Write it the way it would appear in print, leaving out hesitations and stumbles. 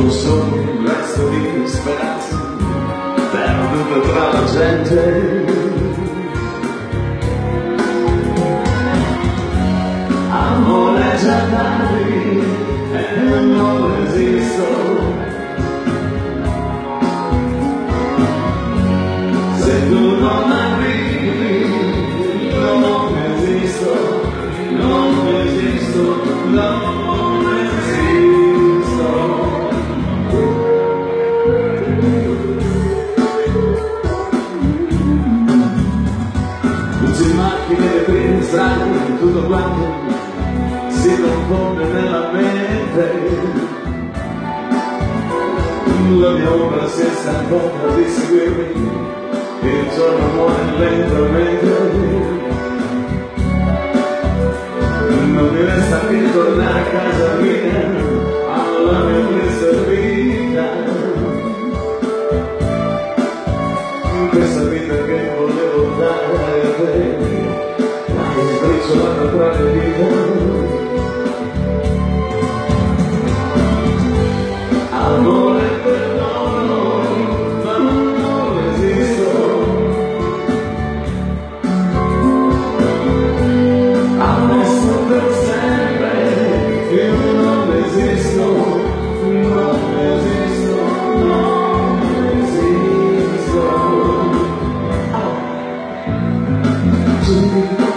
Sono solo un resto di speranza perduto tra la gente. Amore già tardi e non esisto. Se tu non arrivi, non esisto, non esisto, non esisto. Luci, macchine, vetrine, strade, tutto quanto si confonde nella mente. La mia ombra si stanca di seguirmi, il giorno muore lentamente. Non mi resta che tornare a casa mia, alla mia triste vita. Questa vita che volevo dare a te, ma che sbriciolata tra le dita. Amore, perdono, ma non esisto. Adesso per sempre io non esisto, non esisto, non esisto.